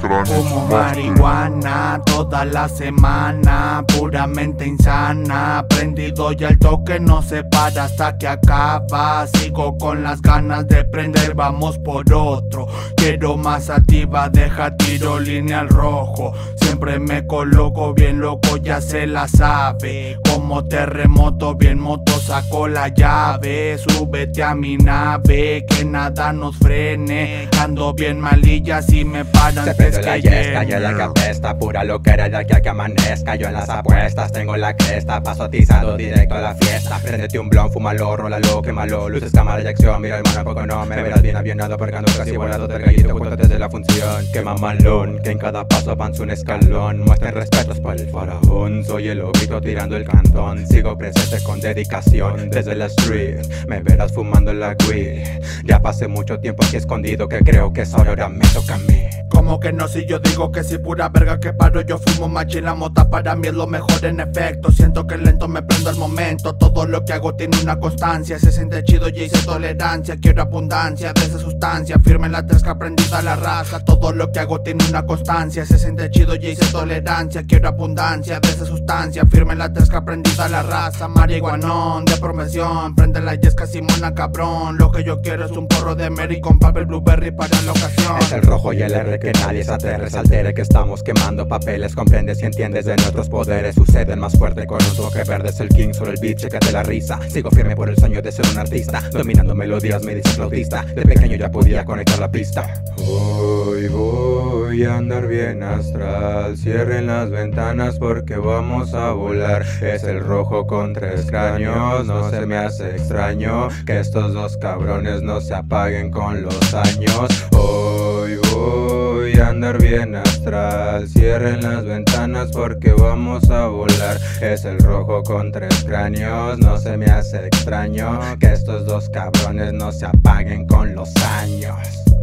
Fumo marihuana toda la semana, puramente insana. Prendido y el toque no se para hasta que acaba. Sigo con las ganas de prender, vamos por otro. Quiero más activa, deja tiro lineal rojo. Siempre me coloco bien loco, ya se la sabe. Como terremoto, bien moto, saco la llave. Súbete a mi nave, que nada nos frene. Ando bien malilla si me paran. Se prende la yesca y la que apesta, pura loquera de aquí a que amanezca. Yo en las apuestas tengo la cresta, paso atizado directo a la fiesta. Préndete un blon, fúmalo, rólalo, quémalo. Luces, cámara y acción, mira hermano, poco no me verás bien avionado, porque ando casi volado del gallito, cuento desde la función. Que mamalón, que en cada paso avanza un escalón. Muestren respetos para el faraón, soy el lobito tirando el cantón. Sigo presente con dedicación desde la street, me verás fumando la weed. Ya pasé mucho tiempo aquí escondido, que creo que ahora me toca a mí. Como que no, si yo digo que si pura verga que paro. Yo fumo machín, la mota para mí es lo mejor en efecto. Siento que lento me prendo al momento. Todo lo que hago tiene una constancia. Se siente chido, ya hice tolerancia. Quiero abundancia de esa sustancia, firme en la tresca, aprendida la raza. Todo lo que hago tiene una constancia. Se siente chido, ya hice tolerancia. Quiero abundancia de esa sustancia, firme en la tresca, aprendida la raza. Marihuanón de profesión, prende la yesca, Simona cabrón. Lo que yo quiero es un porro de Mary con papel blueberry para la ocasión. Es el rojo y el R que nadie se aterre, se altere, que estamos quemando papeles. Comprendes y entiendes de nuestros poderes. Suceden más fuerte con un toque verde. Es el king sobre el beat, chécate la risa. Sigo firme por el sueño de ser un artista, dominando melodías, me dice flautista. De pequeño ya podía conectar la pista. Hoy voy a andar bien astral. Cierren las ventanas porque vamos a volar. Es el rojo con 3 cráneos. No se me hace extraño que estos dos cabrones no se apaguen con los años. Hoy voy a andar bien astral. Cierren las ventanas porque vamos a volar. Es el rojo con 3 cráneos. No se me hace extraño que estos dos cabrones no se apaguen con los años.